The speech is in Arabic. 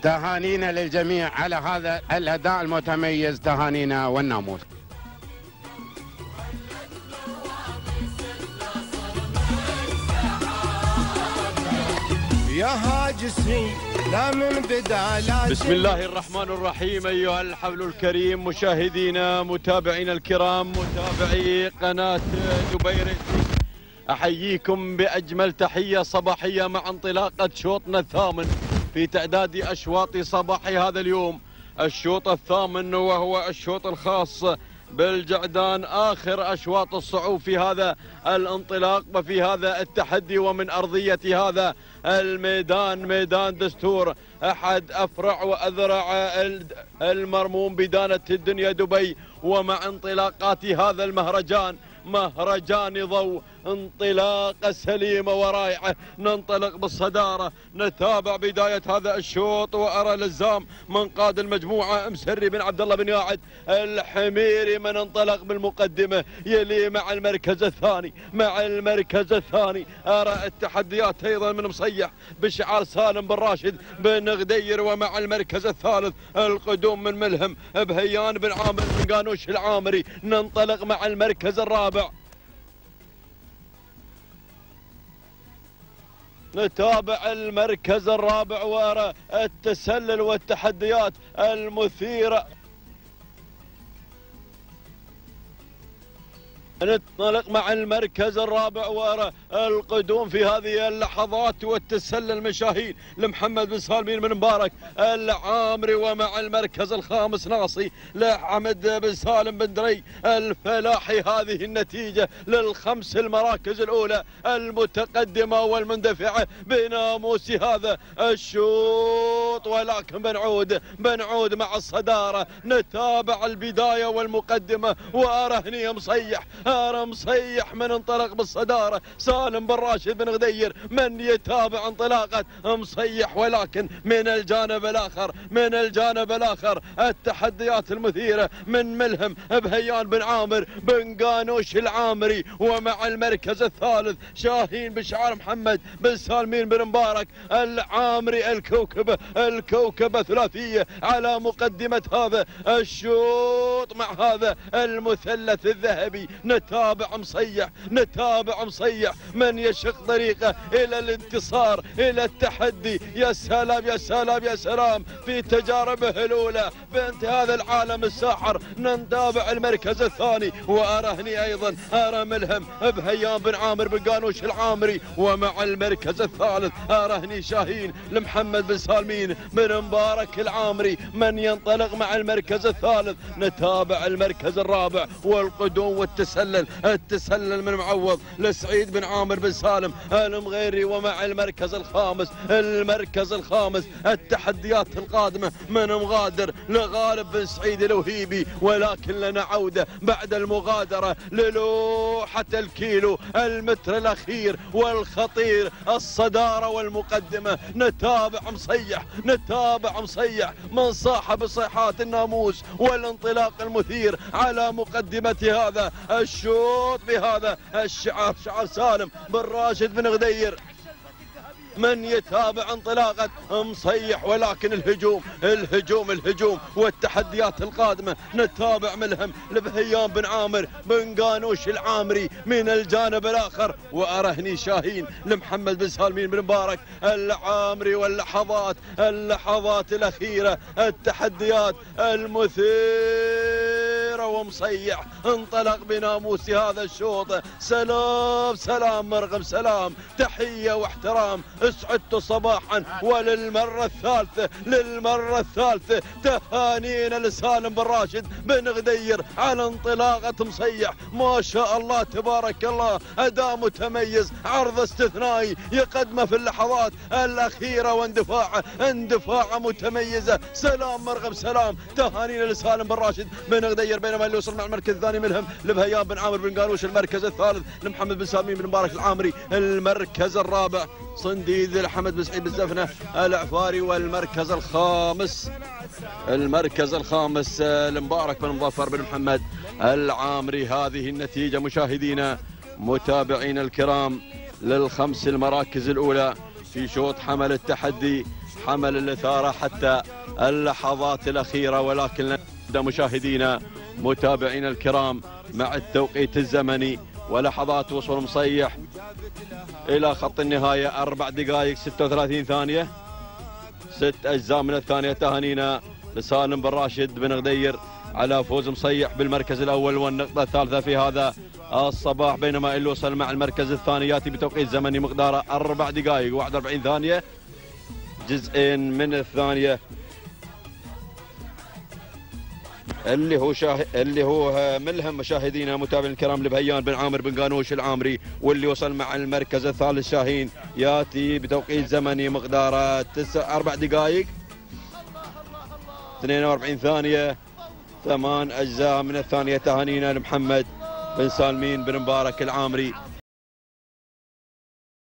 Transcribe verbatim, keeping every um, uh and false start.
تهانينا للجميع على هذا الأداء المتميز، تهانينا والناموس. يا هاجسني لا من بداية. بسم الله الرحمن الرحيم. أيها الحفل الكريم، مشاهدينا متابعينا الكرام، متابعي قناة دبي، أحييكم بأجمل تحية صباحية مع انطلاقة شوطنا الثامن في تعداد أشواط صباح هذا اليوم، الشوط الثامن وهو الشوط الخاص بالجعدان، آخر أشواط الصعود في هذا الانطلاق وفي هذا التحدي، ومن أرضية هذا الميدان، ميدان دستور، أحد أفرع وأذرع المرموم بدانة الدنيا دبي. ومع انطلاقات هذا المهرجان، مهرجان ضوء، انطلاقة سليمة ورائعة، ننطلق بالصدارة، نتابع بداية هذا الشوط، وأرى لزام من قاد المجموعة مسري بن عبد الله بن ياعد الحميري من انطلق بالمقدمة، يلي مع المركز الثاني، مع المركز الثاني أرى التحديات أيضا من مصيح بشعار سالم بن راشد بن غدير، ومع المركز الثالث القدوم من ملهم بهيان بن عامر بن قانوش العامري. ننطلق مع المركز الرابع، نتابع المركز الرابع وراء التسلل والتحديات المثيرة. ننطلق مع المركز الرابع وراء القدوم في هذه اللحظات والتسلل من شاهين لمحمد بن سالمين بن مبارك العامري، ومع المركز الخامس ناصي لحمد بن سالم بن دري الفلاحي. هذه النتيجة للخمس المراكز الأولى المتقدمة والمندفعة بناموس هذا الشوط، ولكن بنعود بنعود مع الصدارة، نتابع البداية والمقدمة، وأرى هني مصيح أرى مصيح من انطلق بالصدارة سالم بن راشد بن غدير من يتابع انطلاقة مصيح، ولكن من الجانب الآخر من الجانب الآخر التحديات المثيرة من ملهم بهيان بن عامر بن قانوش العامري، ومع المركز الثالث شاهين بشعار محمد بن سالمين بن مبارك العامري. الكوكبة الكوكبة ثلاثية على مقدمة هذا الشوط مع هذا المثلث الذهبي. نتابع مصيح نتابع مصيح من يشق طريقه إلى الانتصار، إلى التحدي. يا سلام يا سلام يا سلام في تجاربه الأولى بنت هذا العالم الساحر. نتابع المركز الثاني، وأرهني أيضا أرى ملهم بهيان بن عامر بن قانوش العامري، ومع المركز الثالث أرهني شاهين لمحمد بن سالمين بن مبارك العامري من ينطلق مع المركز الثالث. نتابع المركز الرابع والقدوم والتسلل، التسلل من معوض لسعيد بن عامر بن سالم المغيري، ومع المركز الخامس المركز الخامس التحديات القادمة من مغادر لغالب بن سعيد الوهيبي، ولكن لنا عودة بعد المغادرة للوحة الكيلو المتر الأخير والخطير، الصدارة والمقدمة. نتابع مصيح نتابع مصيح من صاحب صيحات الناموس والانطلاق المثير على مقدمة هذا الشوط بهذا الشعار، شعار سالم بن راشد بن غدير من يتابع انطلاقة مصيح، ولكن الهجوم الهجوم الهجوم والتحديات القادمة. نتابع ملهم لبهيان بن عامر بن قانوش العامري من الجانب الآخر، وأرهني شاهين لمحمد بن سالمين بن مبارك العامري. واللحظات اللحظات الأخيرة التحديات المثيرة، ومصيح انطلق بناموس هذا الشوط. سلام سلام مرغم سلام، تحية واحترام، اسعدت صباحا وللمرة الثالثة للمرة الثالثة تهانينا لسالم بن راشد بن غدير على انطلاقة مصيح. ما شاء الله تبارك الله، أداء متميز، عرض استثنائي يقدمه في اللحظات الأخيرة، واندفاعه اندفاعه متميزة. سلام مرغم سلام، تهانينا لسالم بن راشد بن غدير، بينما اللي وصل مع المركز الثاني ملهم لبهيان بن عامر بن قانوش. المركز الثالث لمحمد بن سالمين بن مبارك العامري. المركز الرابع صنديد لحمد بن سعيد بن زفنة العفاري. والمركز الخامس المركز الخامس لمبارك بن مظفر بن محمد العامري. هذه النتيجة مشاهدينا متابعينا الكرام للخمس المراكز الأولى في شوط حمل التحدي حمل الإثارة حتى اللحظات الأخيرة، ولكن مشاهدينا متابعينا الكرام مع التوقيت الزمني ولحظات وصول مصيح إلى خط النهاية أربع دقائق ستة وثلاثين ثانية، ست أجزاء من الثانية. تهانينا لسالم بن راشد بن غدير على فوز مصيح بالمركز الأول والنقطة الثالثة في هذا الصباح، بينما اللي وصل مع المركز الثاني يأتي بتوقيت زمني مقداره أربع دقائق وواحد وأربعين ثانية، جزئين من الثانية، اللي هو شاه... اللي هو ملهم مشاهدينا متابعينا الكرام لبهيان بن عامر بن قانوش العامري، واللي وصل مع المركز الثالث شاهين ياتي بتوقيت زمني مقداره تسع اربع دقائق اثنين وأربعين ثانيه، ثمان اجزاء من الثانيه. تهانينا لمحمد بن سالمين بن مبارك العامري